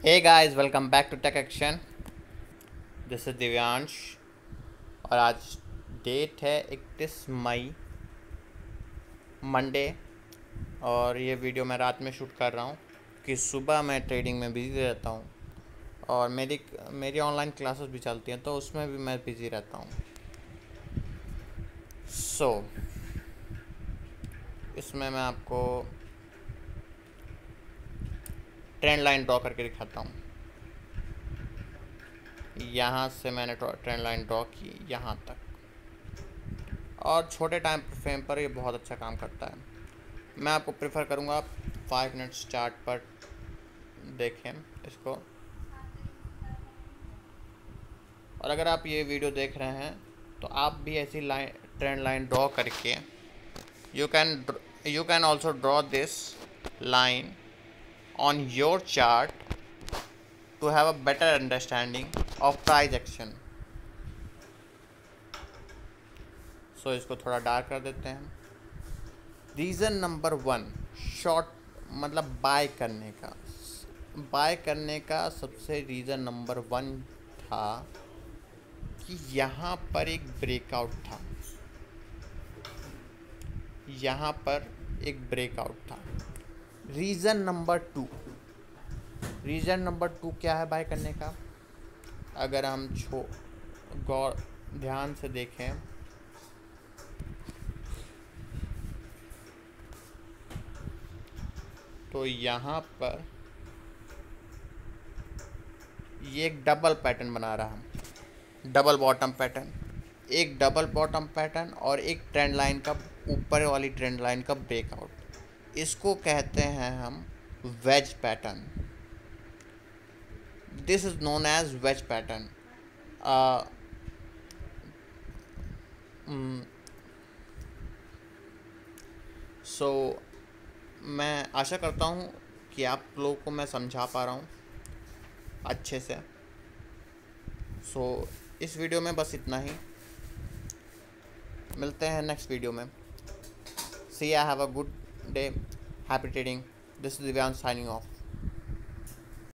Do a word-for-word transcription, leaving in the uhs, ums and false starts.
Hey guys, welcome back to tech action. This is Divyansh और आज date है इकतीस मई, मंडे। और ये वीडियो मैं रात में शूट कर रहा हूँ कि सुबह मैं ट्रेडिंग में बिज़ी रहता हूँ और मेरी मेरी ऑनलाइन क्लासेस भी चलती हैं तो उसमें भी मैं बिज़ी रहता हूँ। सो so, इसमें मैं आपको ट्रेंड लाइन ड्रॉ करके दिखाता हूँ। यहाँ से मैंने ट्रेंड लाइन ड्रॉ की यहाँ तक, और छोटे टाइम फ्रेम पर ये बहुत अच्छा काम करता है। मैं आपको प्रेफर करूँगा आप फाइव मिनट्स चार्ट पर देखें इसको। और अगर आप ये वीडियो देख रहे हैं तो आप भी ऐसी लाइन ट्रेंड लाइन ड्रॉ करके you can you can also draw this line on your chart to have a better understanding of price action. So इसको थोड़ा डार्क कर देते हैं। रीज़न नंबर वन, शॉर्ट मतलब बाय करने का बाय करने का सबसे रीज़न नंबर वन था कि यहाँ पर एक ब्रेकआउट था यहाँ पर एक ब्रेकआउट था। Reason number two reason number two क्या है बाय करने का? अगर हम छो गौर ध्यान से देखें तो यहाँ पर ये एक डबल पैटर्न बना रहा है, डबल बॉटम पैटर्न, एक डबल बॉटम पैटर्न और एक ट्रेंड लाइन का ऊपर वाली ट्रेंड लाइन का ब्रेकआउट। इसको कहते हैं हम wedge pattern. This is known as wedge pattern. So मैं आशा करता हूँ कि आप लोगों को मैं समझा पा रहा हूँ अच्छे से। सो so, इस वीडियो में बस इतना ही। मिलते हैं नेक्स्ट वीडियो में। See I have a good day, happy trading. This is Divyansh signing of.